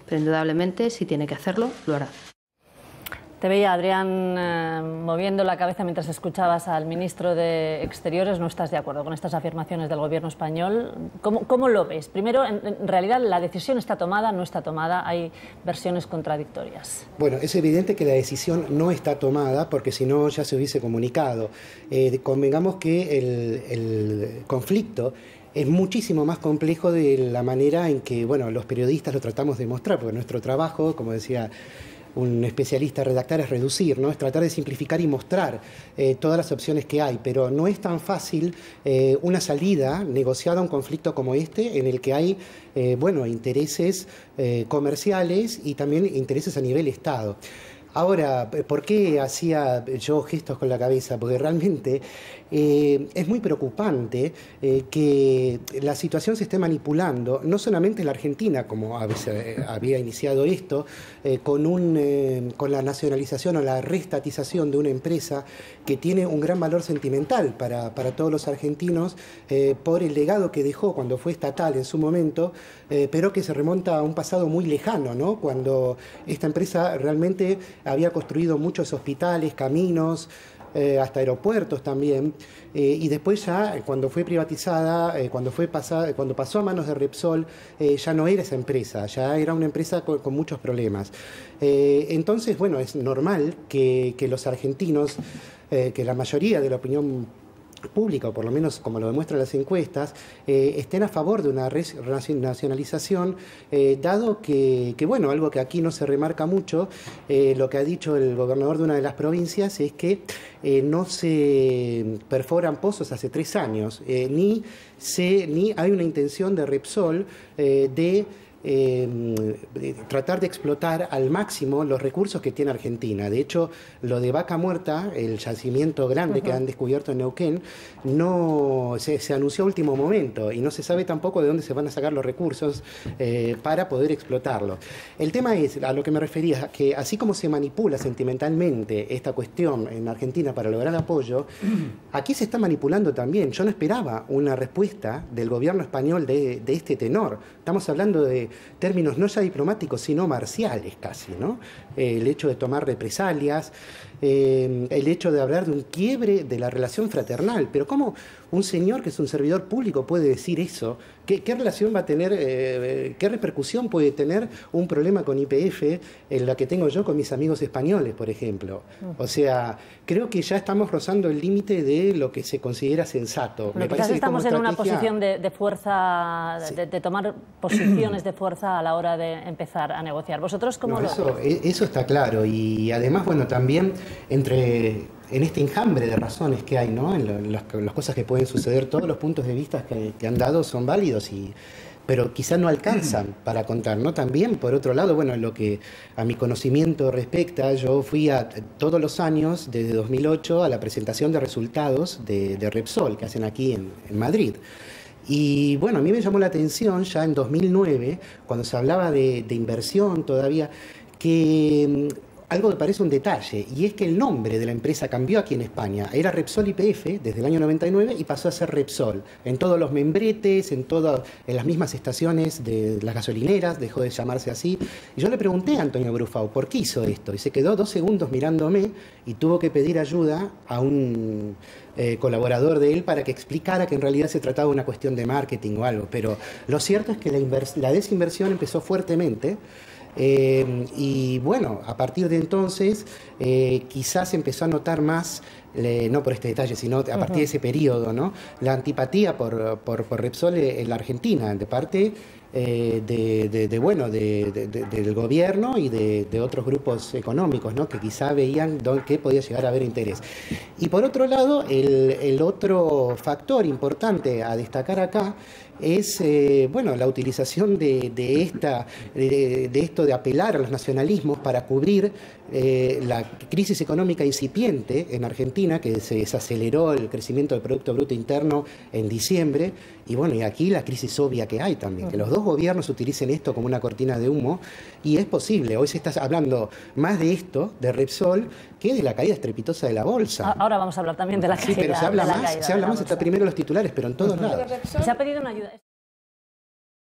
pero indudablemente si tiene que hacerlo, lo hará. Te veía, Adrián, moviendo la cabeza mientras escuchabas al ministro de Exteriores. ¿No estás de acuerdo con estas afirmaciones del gobierno español? ¿Cómo lo ves? Primero, en realidad, ¿la decisión está tomada, no está tomada? Hay versiones contradictorias. Bueno, es evidente que la decisión no está tomada, porque si no ya se hubiese comunicado. Convengamos que el conflicto es muchísimo más complejo de la manera en que, bueno, los periodistas lo tratamos de mostrar, porque nuestro trabajo, como decía un especialista, redactar es reducir, ¿no? Es tratar de simplificar y mostrar todas las opciones que hay, pero no es tan fácil una salida negociada a un conflicto como este, en el que hay bueno, intereses comerciales y también intereses a nivel Estado. Ahora, ¿por qué hacía yo gestos con la cabeza? Porque realmente es muy preocupante que la situación se esté manipulando, no solamente en la Argentina, como a veces había iniciado esto, con la nacionalización o la reestatización de una empresa que tiene un gran valor sentimental para todos los argentinos por el legado que dejó cuando fue estatal en su momento, pero que se remonta a un pasado muy lejano, ¿no? Cuando esta empresa realmente había construido muchos hospitales, caminos, hasta aeropuertos también, y después ya cuando fue privatizada, cuando pasó a manos de Repsol, ya no era esa empresa, ya era una empresa con muchos problemas. Entonces, bueno, es normal que los argentinos, que la mayoría de la opinión pública, o por lo menos como lo demuestran las encuestas, estén a favor de una nacionalización, dado que, bueno, algo que aquí no se remarca mucho, lo que ha dicho el gobernador de una de las provincias es que no se perforan pozos hace 3 años, ni hay una intención de Repsol de tratar de explotar al máximo los recursos que tiene Argentina. De hecho, lo de Vaca Muerta, el yacimiento grande que han descubierto en Neuquén, no se anunció a último momento y no se sabe tampoco de dónde se van a sacar los recursos para poder explotarlo. El tema es, a lo que me refería, que así como se manipula sentimentalmente esta cuestión en Argentina para lograr apoyo, aquí se está manipulando también. Yo no esperaba una respuesta del gobierno español de este tenor. Estamos hablando de términos no ya diplomáticos, sino marciales casi, ¿no? El hecho de tomar represalias, el hecho de hablar de un quiebre de la relación fraternal. Pero ¿cómo un señor que es un servidor público puede decir eso? ¿Qué relación va a tener, qué repercusión puede tener un problema con YPF en la que tengo yo con mis amigos españoles, por ejemplo? O sea, creo que ya estamos rozando el límite de lo que se considera sensato. Me parece que estamos en una posición de fuerza, de tomar posiciones de fuerza a la hora de empezar a negociar. ¿Vosotros cómo lo veis? Eso está claro. Y además, bueno, también en este enjambre de razones que hay, ¿no? En las cosas que pueden suceder, todos los puntos de vista que han dado son válidos, pero quizás no alcanzan para contar, ¿no? También, por otro lado, bueno, en lo que a mi conocimiento respecta, yo fui todos los años, desde 2008, a la presentación de resultados de Repsol, que hacen aquí en Madrid. Y bueno, a mí me llamó la atención ya en 2009, cuando se hablaba de inversión todavía, que algo que parece un detalle, y es que el nombre de la empresa cambió aquí en España. Era Repsol YPF desde el año 99 y pasó a ser Repsol. En todos los membretes, en las mismas estaciones de las gasolineras, dejó de llamarse así. Y yo le pregunté a Antonio Brufau, ¿por qué hizo esto? Y se quedó 2 segundos mirándome y tuvo que pedir ayuda a un colaborador de él para que explicara que en realidad se trataba de una cuestión de marketing o algo. Pero lo cierto es que la desinversión empezó fuertemente. Y bueno, a partir de entonces quizás empezó a notar más, no por este detalle, sino a partir de ese periodo, ¿no? La antipatía por Repsol en la Argentina, de parte del gobierno y de otros grupos económicos, ¿no? Que quizá veían que podía llegar a haber interés. Y por otro lado, el otro factor importante a destacar acá es la utilización de esto de apelar a los nacionalismos para cubrir la crisis económica incipiente en Argentina, que se desaceleró el crecimiento del Producto Bruto Interno en diciembre, y aquí la crisis obvia que hay también, que los dos gobiernos utilicen esto como una cortina de humo, y es posible. Hoy se está hablando más de esto, de Repsol, que de la caída estrepitosa de la bolsa. Ahora vamos a hablar también de la caída. Sí, pero se habla más, está primero los titulares, pero en todos lados. Se ha pedido una ayuda.